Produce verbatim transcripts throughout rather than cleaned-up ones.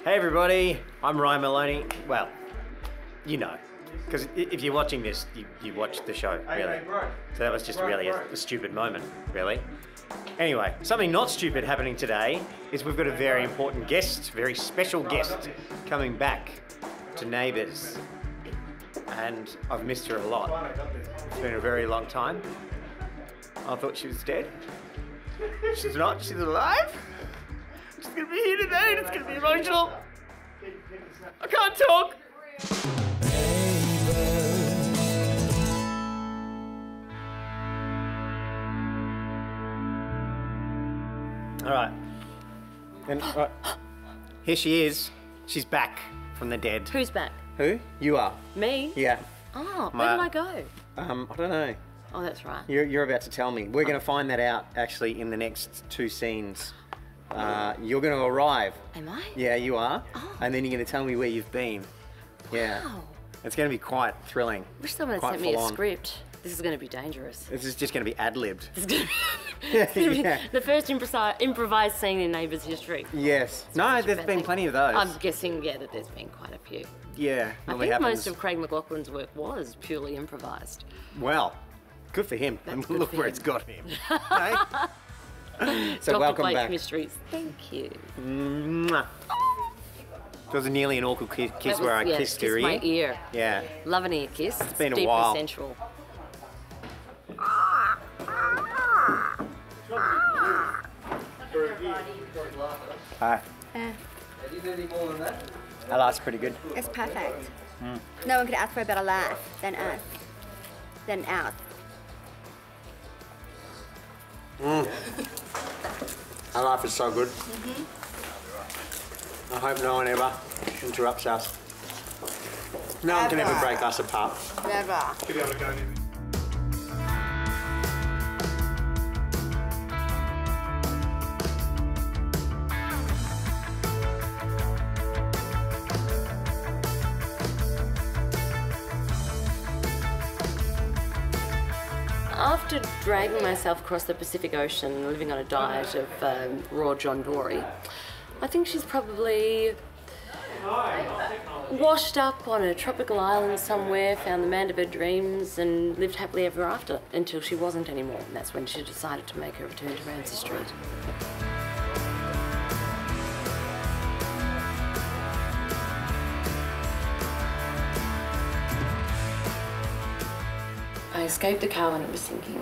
Hey everybody, I'm Ryan Moloney. Well, you know, because if you're watching this, you, you watched the show, really. So that was just really a, a stupid moment, really. Anyway, something not stupid happening today is we've got a very important guest, very special guest, coming back to Neighbours. And I've missed her a lot. It's been a very long time. I thought she was dead. She's not, she's alive. She's gonna be here today and it's gonna be emotional. I can't talk. All right. And right. Here she is. She's back from the dead. Who's back? Who? You are. Me? Yeah. Oh, My, where did I go? Um, I don't know. Oh, that's right. You're, you're about to tell me. We're going to find that out actually in the next two scenes. Uh, you're going to arrive. Am I? Yeah, you are. Oh. And then you're going to tell me where you've been. Yeah. Wow. It's going to be quite thrilling. Wish someone had sent me a script. This is going to be dangerous. This is just going to be ad-libbed. This is going to be, it's going to be yeah. the first improvised, improvised scene in Neighbours history. Yes. It's no, there's been plenty of those. I'm guessing, yeah, that there's been quite a few. Yeah. I think happens. most of Craig McLaughlin's work was purely improvised. Well, good for him. That's and look where him. it's got him. Hey? So Doctor welcome Blake back. Mysteries. Thank you. Mwah. It was nearly an awkward kiss, kiss was, where I yeah, kissed kiss her my ear. ear. Yeah. Love an ear kiss. It's been a deeply while. sensual. Hi. Uh, That last pretty good. it's perfect. Mm. No one could ask for a better laugh than us. Than us. Mm. Our life is so good. Mm-hmm. I hope no one ever interrupts us. No one can ever break us apart. Never. After dragging myself across the Pacific Ocean, living on a diet of um, raw John Dory, I think she's probably washed up on a tropical island somewhere, found the man of her dreams, and lived happily ever after until she wasn't anymore. And that's when she decided to make her return to Ramsay Street. I escaped the car when it was sinking.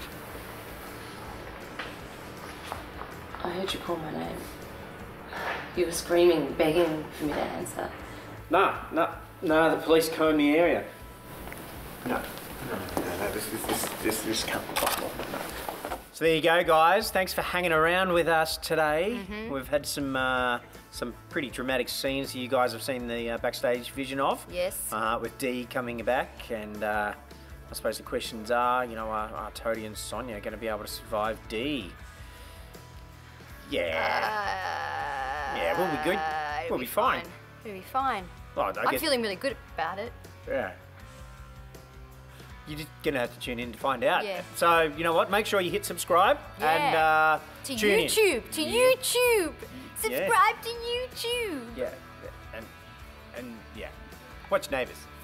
I heard you call my name. You were screaming, begging for me to answer. No, no, no, the police combed the area. No, no, no, no, this, this, this, this, this can't be possible. So there you go, guys. Thanks for hanging around with us today. Mm-hmm. We've had some uh, some pretty dramatic scenes you guys have seen the uh, backstage vision of. Yes. Uh, with Dee coming back, and uh, I suppose the questions are, you know, are, are Toadie and Sonia going to be able to survive Dee? Yeah. Uh, yeah, we'll be good. We'll be, be fine. fine. We'll be fine. Well, I I'm guess, feeling really good about it. Yeah. You're just going to have to tune in to find out. Yeah. So, you know what? Make sure you hit subscribe Yeah. and uh, To tune YouTube. in. To Yeah. YouTube. Subscribe to YouTube. Yeah. And, and, yeah. Watch Neighbours.